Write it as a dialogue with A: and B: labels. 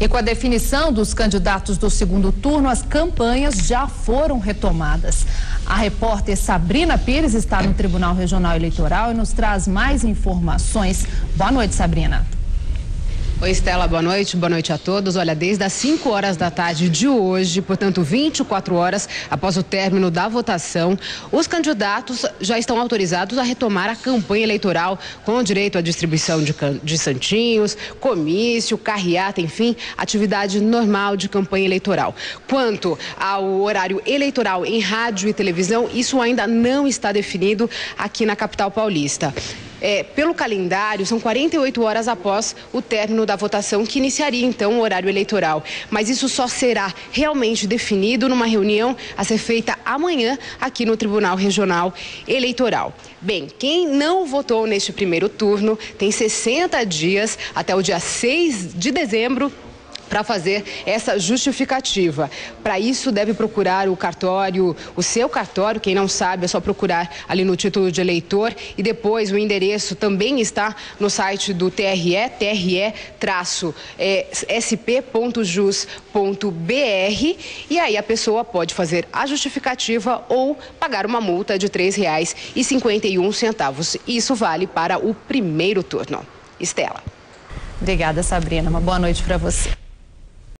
A: E com a definição dos candidatos do segundo turno, as campanhas já foram retomadas. A repórter Sabrina Pires está no Tribunal Regional Eleitoral e nos traz mais informações. Boa noite, Sabrina.
B: Oi, Estela, boa noite a todos. Olha, desde as 5 horas da tarde de hoje, portanto 24 horas após o término da votação, os candidatos já estão autorizados a retomar a campanha eleitoral com direito à distribuição de santinhos, comício, carreata, enfim, atividade normal de campanha eleitoral. Quanto ao horário eleitoral em rádio e televisão, isso ainda não está definido aqui na capital paulista. Pelo calendário, são 48 horas após o término da votação que iniciaria, então, o horário eleitoral. Mas isso só será realmente definido numa reunião a ser feita amanhã aqui no Tribunal Regional Eleitoral. Bem, quem não votou neste primeiro turno tem 60 dias até o dia 6 de dezembro para fazer essa justificativa. Para isso, deve procurar o cartório, o seu cartório. Quem não sabe, é só procurar ali no título de eleitor. E depois o endereço também está no site do TRE, tre-sp.jus.br. E aí a pessoa pode fazer a justificativa ou pagar uma multa de R$ 3,51. Isso vale para o primeiro turno. Estela.
A: Obrigada, Sabrina. Uma boa noite para você.